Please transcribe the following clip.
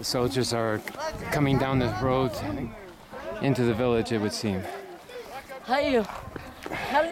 The soldiers are coming down the road into the village, it would seem. Hey,